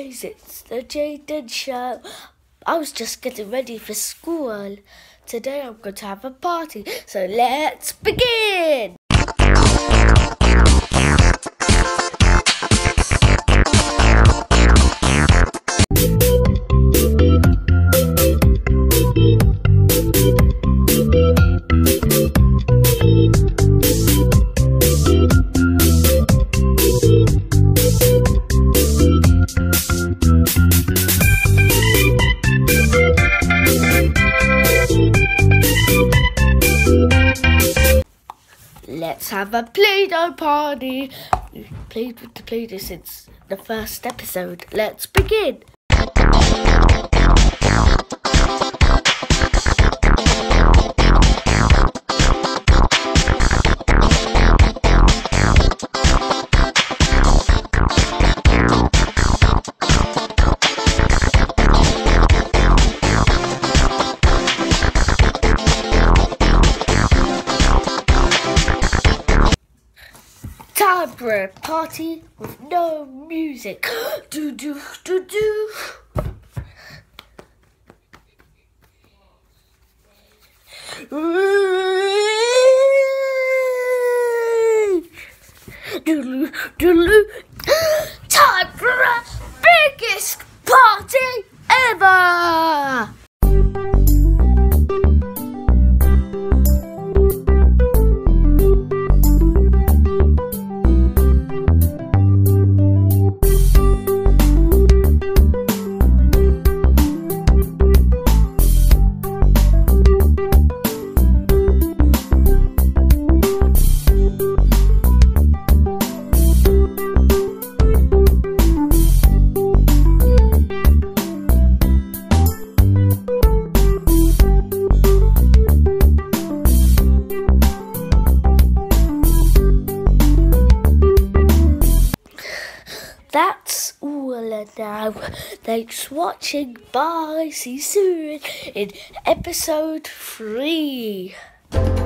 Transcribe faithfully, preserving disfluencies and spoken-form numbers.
guys, it's the Jayden show. I was just getting ready for school. Today I'm going to have a party, so let's begin! Let's have a Play-Doh party. We've played with the Play-Doh since the first episode. Let's begin. Time for a party with no music. Do do do do. Doodle doodle. Time for a biggest party ever. That's all now. Thanks for watching. Bye. See you soon in episode three.